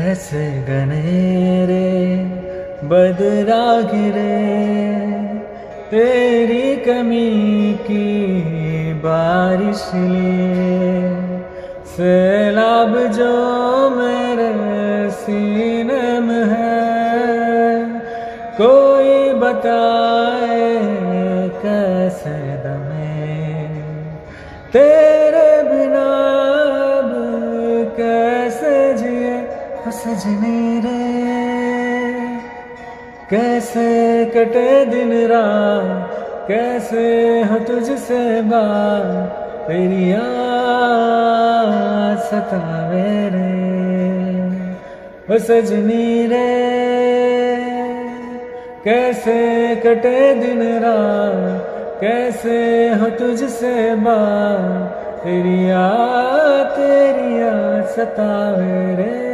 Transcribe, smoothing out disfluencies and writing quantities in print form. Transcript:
कैसे घनेरे बदरा गिरे तेरी कमी की बारिश लिए, सैलाब जो मेरे सीने में है, कोई बताए कैसे दमे तेरे बिना अब कैसे जिए। सजनी रे कैसे कटे दिन रात, कैसे हो तुझसे बात, तेरी याद सतावे रे। ओ सजनी रे कैसे कटे दिन रात, कैसे हो तुझसे बात, तेरी याद सतावे रे।